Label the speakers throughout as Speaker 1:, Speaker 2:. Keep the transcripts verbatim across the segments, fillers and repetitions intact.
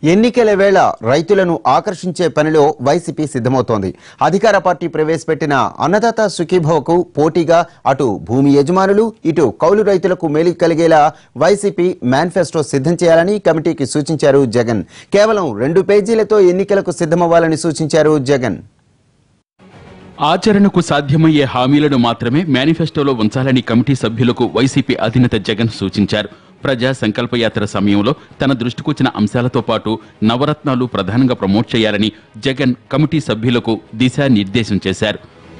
Speaker 1: ఎన్నికల వేళ రైతులను ఆకర్షించే పనిలో వైసీపీ సిద్ధమవుతోంది. అధికార పార్టీ ప్రవేశపెట్టిన అన్నదాత సుఖీభవకు పోటీగా అటు భూమి యజమానులు ఇటు కౌలు రైతులకు మేలు కలిగేలా వైసీపీ మేనిఫెస్టో సిద్ధం చేయాలని కమిటీకి సూచించారు జగన్. కేవలం రెండు పేజీలతో ఎన్నికలకు సిద్ధమవ్వాలని సూచించారు జగన్.
Speaker 2: ఆచరణకు సాధ్యమయ్యే హామీలను మాత్రమే మేనిఫెస్టోలో ఉంచాలని కమిటీ సభ్యులకు వైసీపీ అధినేత జగన్ సూచించారు. ప్రజా సంకల్పయాత్ర సమయంలో తన దృష్టికొచ్చిన అంశాలతో పాటు నవరత్నాలు ప్రధానంగా ప్రమోట్ చేయాలని జగన్ కమిటీ సభ్యులకు దిశానిర్దేశం చేశారు.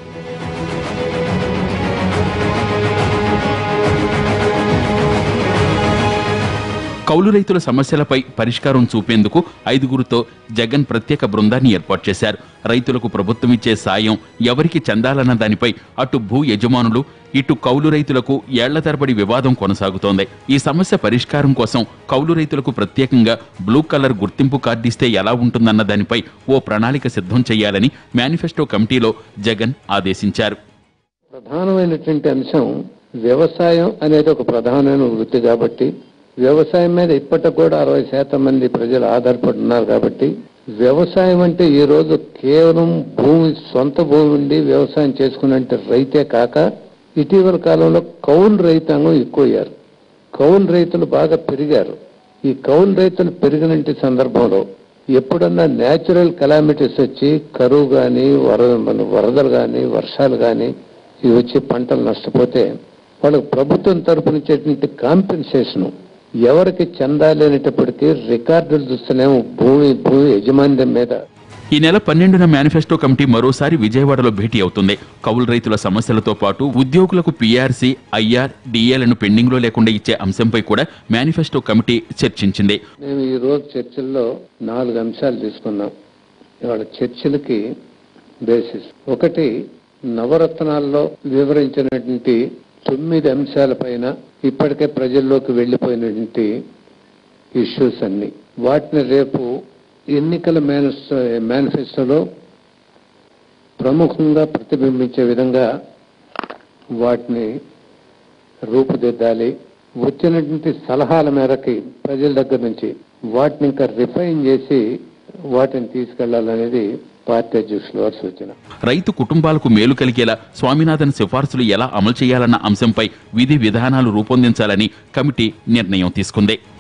Speaker 2: కౌలు రైతుల సమస్యలపై పరిష్కారం చూపేందుకు ఐదుగురుతో జగన్ ప్రత్యేక బృందాన్ని ఏర్పాటు చేశారు. రైతులకు ప్రభుత్వం ఇచ్చే సాయం ఎవరికి చెందాలన్న దానిపై అటు భూ యజమానులు ఇటు కౌలు రైతులకు ఏళ్ల తరబడి వివాదం కొనసాగుతోంది. ఈ సమస్య పరిష్కారం కోసం కౌలు రైతులకు ప్రత్యేకంగా బ్లూ కలర్ గుర్తింపు కార్డు ఇస్తే ఎలా ఉంటుందన్న దానిపై ఓ ప్రణాళిక సిద్ధం చేయాలని మేనిఫెస్టో కమిటీలో జగన్ ఆదేశించారు.
Speaker 3: ప్రధానమైనటువంటి అంశం వ్యవసాయం అనేది ఒక ప్రధానమైన వృత్తి కాబట్టి వ్యవసాయం మీద ఇప్పటికి కూడా అరవై శాతం మంది ప్రజలు ఆధారపడి ఉన్నారు కాబట్టి వ్యవసాయం అంటే ఈ రోజు కేవలం భూమి సొంత భూమి ఉండి వ్యవసాయం చేసుకునే రైతే కాక ఇటీవల కాలంలో కౌలు రైతాంగం ఎక్కువయ్యారు. కౌలు రైతులు బాగా పెరిగారు. ఈ కౌలు రైతులు పెరిగినటువంటి సందర్భంలో ఎప్పుడన్నా న్యాచురల్ కెలామిటీస్ వచ్చి కరువు కానీ వరద వరదలు కానీ వర్షాలు కానీ ఇవి వచ్చి పంటలు నష్టపోతే వాళ్ళకు ప్రభుత్వం తరపు నుంచేటువంటి కాంపెన్సేషన్ ఎవరికి చెందాలి అనేటప్పటికీ రికార్డులు చూస్తేనేమో భూమి భూమి యజమాన్యం మీద.
Speaker 2: ఈ నెల పన్నెండున మేనిఫెస్టో కమిటీ మరోసారి విజయవాడలో భేటీ అవుతుంది. కౌలు రైతుల సమస్యలతో పాటు ఉద్యోగులకు పీఆర్సీ, ఐఆర్, డిఏలను పెండింగ్ లో లేకుండా ఇచ్చే అంశంపై కూడా మేనిఫెస్టో కమిటీ చర్చించింది.
Speaker 3: మేము ఈ రోజు చర్చల్లో నాలుగు అంశాలు తీసుకున్నాం. ఇవాళ చర్చలకి బేసిస్ ఒకటి నవరత్నాల్లో వివరించినటువంటి తొమ్మిది అంశాల పైన ఇప్పటికే ప్రజల్లోకి వెళ్లిపోయినటువంటి ఇష్యూస్ అన్ని వాటిని రేపు ఎన్నికల మేనిఫెస్టో మేనిఫెస్టోలో ప్రముఖంగా ప్రతిబింబించే విధంగా వాటిని రూపుదిద్దాలి. వచ్చినటువంటి సలహాల మేరకి ప్రజల దగ్గర నుంచి వాటిని ఇంకా రిఫైన్ చేసి వాటిని తీసుకెళ్లాలనేది పార్టీ అధ్యక్షుల వారి సూచన.
Speaker 2: రైతు కుటుంబాలకు మేలు కలిగేలా స్వామినాథన్ సిఫార్సులు ఎలా అమలు చేయాలన్న అంశంపై విధి విధానాలు రూపొందించాలని కమిటీ నిర్ణయం తీసుకుంది.